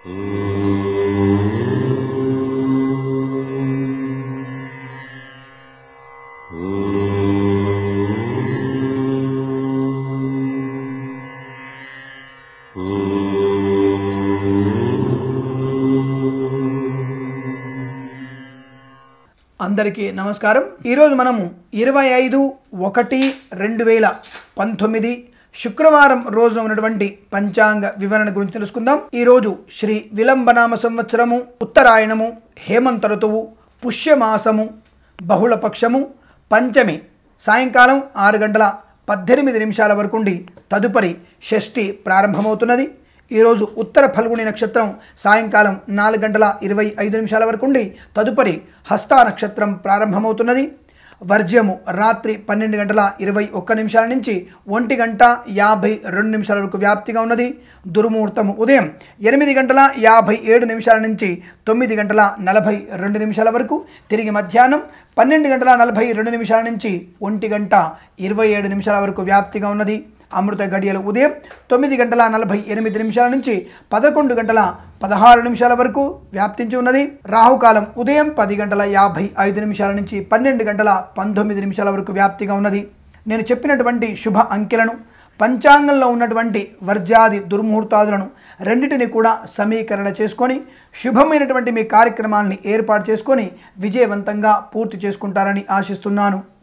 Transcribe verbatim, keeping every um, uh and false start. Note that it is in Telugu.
అందరికీ నమస్కారం। ఈరోజు మనము ఇరవై ఐదు ఒకటి రెండు వేల పంతొమ్మిది శుక్రవారం రోజు ఉన్నటువంటి పంచాంగ వివరణ గురించి తెలుసుకుందాం। ఈరోజు శ్రీ విలంబనామ సంవత్సరము, ఉత్తరాయణము, హేమంత ఋతువు, పుష్యమాసము, బహుళపక్షము, పంచమి సాయంకాలం ఆరు గంటల పద్దెనిమిది నిమిషాల వరకు ఉండి తదుపరి షష్ఠి ప్రారంభమవుతున్నది। ఈరోజు ఉత్తర ఫల్గుని నక్షత్రం సాయంకాలం నాలుగు గంటల ఇరవై ఐదు నిమిషాల వరకు ఉండి తదుపరి హస్త నక్షత్రం ప్రారంభమవుతున్నది। వర్జ్యము రాత్రి పన్నెండు గంటల ఇరవై ఒక్క నిమిషాల నుంచి ఒంటి గంట యాభై రెండు నిమిషాల వరకు వ్యాప్తిగా ఉన్నది। దుర్ముహూర్తము ఉదయం ఎనిమిది గంటల యాభై ఏడు నిమిషాల నుంచి తొమ్మిది గంటల నలభై రెండు నిమిషాల వరకు, తిరిగి మధ్యాహ్నం పన్నెండు గంటల నలభై రెండు నిమిషాల నుంచి ఒంటి గంట ఇరవై ఏడు నిమిషాల వరకు వ్యాప్తిగా ఉన్నది। అమృత గడియలు ఉదయం తొమ్మిది గంటల నలభై ఎనిమిది నిమిషాల నుంచి పదకొండు గంటల పదహారు నిమిషాల వరకు వ్యాప్తించి ఉన్నది। రాహుకాలం ఉదయం పది గంటల యాభై ఐదు నిమిషాల నుంచి పన్నెండు గంటల పంతొమ్మిది నిమిషాల వరకు వ్యాప్తిగా ఉన్నది। నేను చెప్పినటువంటి శుభ అంకెలను, పంచాంగంలో ఉన్నటువంటి వర్జాది దుర్ముహూర్తాదులను రెండింటిని కూడా సమీకరణ చేసుకొని శుభమైనటువంటి మీ కార్యక్రమాన్ని ఏర్పాటు చేసుకొని విజయవంతంగా పూర్తి చేసుకుంటారని ఆశిస్తున్నాను।